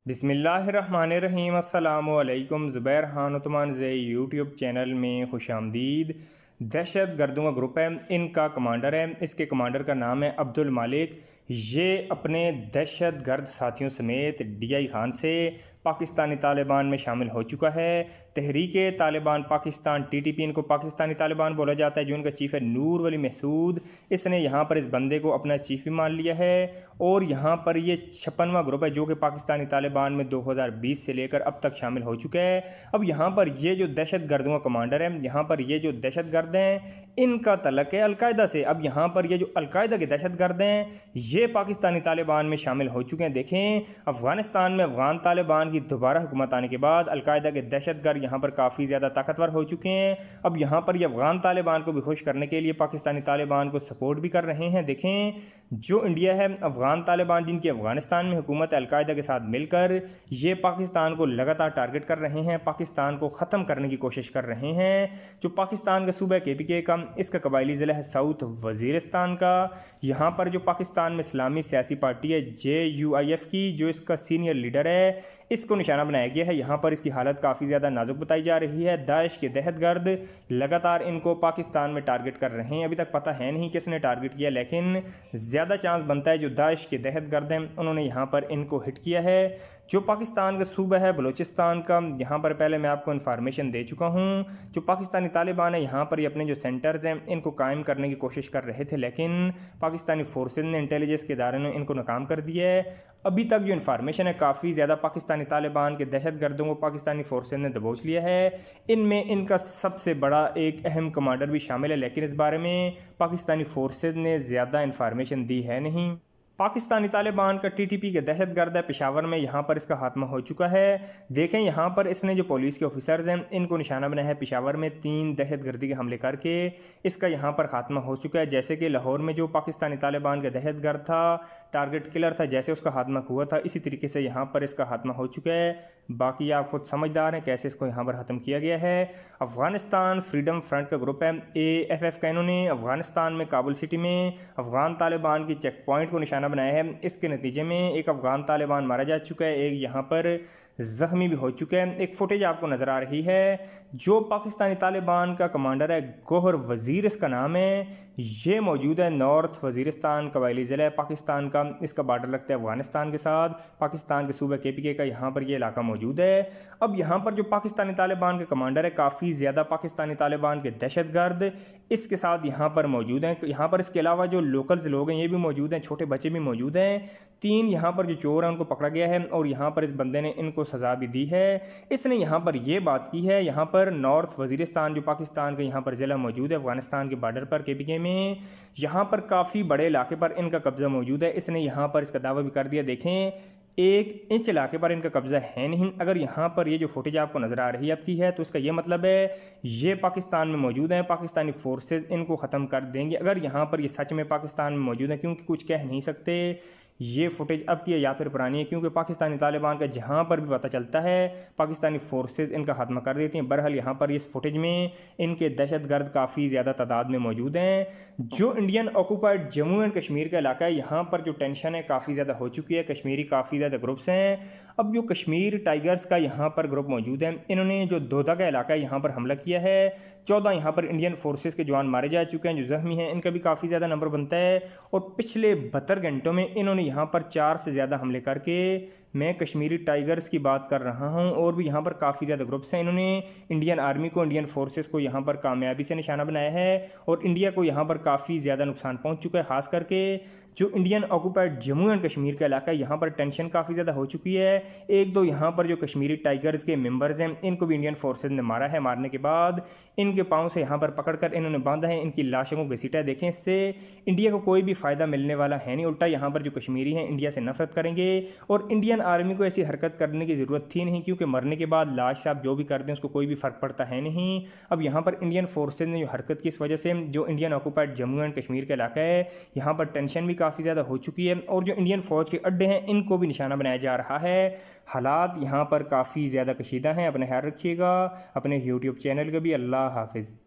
बिस्मिल्लाहिर्रहमानिर्रहीम। अस्सलामुअलैकुम। Zubair Khan Utmanzai YouTube channel में खुशामदीद। दहशत गर्दों का ग्रुप है, इनका कमांडर है, इसके कमांडर का नाम है अब्दुल मालिक। ये अपने दहशत गर्द साथियों समेत DI खान से पाकिस्तानी तालिबान में शामिल हो चुका है। तहरीक-ए-तालिबान पाकिस्तान TTP, इनको पाकिस्तानी तालिबान बोला जाता है, जो उनका चीफ़ है नूर वली महसूद। इसने यहाँ पर इस बंदे को अपना चीफ़ भी मान लिया है और यहाँ पर ये 56वां ग्रुप है जो कि पाकिस्तानी तालिबान में 2020 से लेकर अब तक शामिल हो चुका है। अब यहाँ पर ये जो दहशत गर्दों का कमांडर है, यहाँ पर ये जो दहशत गर्द हैं इनका तल्लुक़ है अलकायदा से। अब यहाँ पर ये जो अलकायदा के दहशत गर्द हैं ये पाकिस्तानी तालिबान में शामिल हो चुके हैं। देखें, अफगानिस्तान में अफगान तालिबान की दोबारा हुकूमत आने के बाद अलकायदा के दहशत गर्द यहाँ पर काफ़ी ज़्यादा ताकतवर हो चुके हैं। अब यहाँ पर ये अफगान तालिबान को भी खुश करने के लिए पाकिस्तानी तालिबान को सपोर्ट भी कर रहे हैं। देखें, जो इंडिया है, अफगान तालिबान जिनकी अफगानिस्तान में हुकूमत है, अलकायदा के साथ मिलकर ये पाकिस्तान को लगातार टारगेट कर रहे हैं, पाकिस्तान को ख़त्म करने की कोशिश कर रहे हैं। जो पाकिस्तान का सूबा KPK का, इसका कबायली ज़िला है साउथ वज़ीरिस्तान का। यहाँ पर जो पाकिस्तान में इस्लामी सियासी पार्टी है JUIF की, जो इसका सीनियर लीडर है, इसको निशाना बनाया गया है। यहाँ पर इसकी हालत काफ़ी ज़्यादा नाजुक बताई जा रही है। दाइश के दहशतगर्द लगातार इनको पाकिस्तान में टारगेट कर रहे हैं। अभी तक पता है नहीं किसने टारगेट किया, लेकिन ज़्यादा चांस बनता है जो दाइश के दहशतगर्द हैं उन्होंने यहाँ पर इनको हिट किया है। जो पाकिस्तान का सूबा है बलोचिस्तान का, यहाँ पर पहले मैं आपको इन्फॉर्मेशन दे चुका हूँ। जो पाकिस्तानी तालिबान है यहाँ पर ये अपने जो सेंटर्स हैं इनको कायम करने की कोशिश कर रहे थे, लेकिन पाकिस्तानी फोर्सेज ने, इंटेलिजेंस के इदारे ने इनको नाकाम कर दिया है। अभी तक जो इन्फॉर्मेशन है काफ़ी ज़्यादा पाकिस्तानी तालिबान के दहशतगर्दों को पाकिस्तानी फोर्सेज ने दबोच लिया है। इनमें इनका सबसे बड़ा एक अहम कमांडर भी शामिल है, लेकिन इस बारे में पाकिस्तानी फोर्सेज ने ज़्यादा इन्फॉर्मेशन दी है नहीं। पाकिस्तानी तालिबान का TTP के दहशतगर्द है पेशावर में, यहाँ पर इसका खात्मा हो चुका है। देखें, यहाँ पर इसने जो पुलिस के ऑफिसर्स हैं इनको निशाना बनाया है। पेशावर में 3 दहशतगर्दी के हमले करके इसका यहाँ पर खात्मा हो चुका है। जैसे कि लाहौर में जो पाकिस्तानी तालिबान का दहशतगर्द था, टारगेट किलर था, जैसे उसका खात्मा हुआ था, इसी तरीके से यहाँ पर इसका खात्मा हो चुका है। बाकी आप खुद समझदार हैं कैसे इसको यहाँ पर ख़त्म किया गया है। अफगानिस्तान फ्रीडम फ्रंट का ग्रुप है AFF का, इन्होंने अफगानिस्तान में काबुल सिटी में अफगान तालिबान की चेक पॉइंट को निशाना बनाया है। इसके नतीजे में एक अफगान तालिबान मारा जा चुका है, एक यहाँ पर जख्मी भी हो चुका है। एक फुटेज आपको नज़र आ रही है। जो पाकिस्तानी तालिबान का कमांडर है गोहर वज़ीर इसका नाम है, ये मौजूद है नॉर्थ वज़ीरिस्तान कबायली ज़िला है पाकिस्तान का। इसका बॉर्डर लगता है अफगानिस्तान के साथ। पाकिस्तान के सूबे KPK का यहाँ पर ये इलाका मौजूद है। अब यहाँ पर जो पाकिस्तानी तालिबान का कमांडर है, काफ़ी ज़्यादा पाकिस्तानी तालिबान के दहशतगर्द इसके साथ यहाँ पर मौजूद हैं। यहाँ पर इसके अलावा जो लोकल्स लोग हैं ये भी मौजूद हैं, छोटे बच्चे भी मौजूद हैं। 3 यहाँ पर जो चोर हैं उनको पकड़ा गया है और यहाँ पर इस बंदे ने इनको सज़ा भी दी है। इसने यहाँ पर ये बात की है, यहाँ पर नॉर्थ वज़ीरिस्तान जो पाकिस्तान का यहाँ पर ज़िला मौजूद है अफगानिस्तान के बॉर्डर पर KPK में, यहाँ पर काफ़ी बड़े इलाके पर इनका कब्ज़ा मौजूद है। इसने यहाँ पर इसका दावा भी कर दिया। देखें, 1 इंच इलाके पर इनका कब्ज़ा है नहीं। अगर यहाँ पर ये जो फुटेज आपको नज़र आ रही है आपकी है, तो इसका ये मतलब है ये पाकिस्तान में मौजूद है, पाकिस्तानी फोर्सेज इनको ख़त्म कर देंगे अगर यहाँ पर ये सच में पाकिस्तान में मौजूद है, क्योंकि कुछ कह नहीं सकते ये फुटेज अब की है या फिर पुरानी है, क्योंकि पाकिस्तानी तालिबान का जहाँ पर भी पता चलता है पाकिस्तानी फोर्सेज इनका खात्मा कर देती हैं। बहरहाल यहाँ पर इस फुटेज में इनके दहशतगर्द काफ़ी ज़्यादा तादाद में मौजूद हैं। जो Indian occupied Jammu and Kashmir का इलाका है, यहाँ पर जो टेंशन है काफ़ी ज़्यादा हो चुकी है। कश्मीरी काफ़ी ज़्यादा ग्रुप्स हैं। अब जो कश्मीर टाइगर्स का यहाँ पर ग्रुप मौजूद है, इन्होंने जो दोदा का इलाका है यहाँ पर हमला किया है। 14 यहाँ पर इंडियन फोर्सेज के जवान मारे जा चुके हैं। जो जख्मी हैं इनका भी काफ़ी ज़्यादा नंबर बनता है और पिछले 72 घंटों में इन्होंने यहाँ पर 4 से ज़्यादा हमले करके, मैं कश्मीरी टाइगर्स की बात कर रहा हूँ, और भी यहाँ पर काफ़ी ज़्यादा ग्रुप्स हैं। इन्होंने इंडियन आर्मी को, इंडियन फोर्सेस को यहाँ पर कामयाबी से निशाना बनाया है और इंडिया को यहाँ पर काफ़ी ज़्यादा नुकसान पहुँच चुका है। ख़ास करके जो Indian occupied Jammu and Kashmir का इलाका है यहाँ पर टेंशन काफ़ी ज़्यादा हो चुकी है। 1-2 यहाँ पर जो कश्मीरी टाइगर्स के मेंबर्स हैं इनको भी इंडियन फोर्सेज ने मारा है। मारने के बाद इनके पाँव से यहाँ पर पकड़कर इन्होंने बांधा है, इनकी लाशों को घसीटा है। देखें, इससे इंडिया को कोई भी फ़ायदा मिलने वाला है नहीं, उल्टा यहाँ पर जो कश्मीरी हैं इंडिया से नफरत करेंगे। और इंडियन आर्मी को ऐसी हरकत करने की ज़रूरत थी नहीं, क्योंकि मरने के बाद लाश से आप जो भी कर दें उसको कोई भी फ़र्क पड़ता है नहीं। अब यहाँ पर इंडियन फोर्सेज ने जो हरकत की, इस वजह से जो Indian occupied Jammu and Kashmir का इलाका है यहाँ पर टेंशन भी काफ़ी ज़्यादा हो चुकी है और जो इंडियन फ़ौज के अड्डे हैं इनको भी निशाना बनाया जा रहा है। हालात यहाँ पर काफ़ी ज़्यादा कशीदा हैं। अपना ख्याल रखिएगा, अपने यूट्यूब चैनल का भी। अल्लाह हाफिज़।